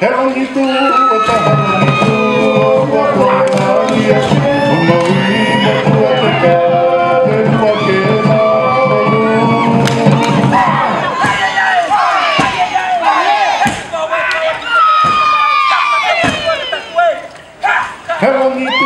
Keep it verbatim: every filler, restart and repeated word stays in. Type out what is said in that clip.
Herong itu, herong itu, buat bahagia, menawi membuat kita semakin malu. Herong itu.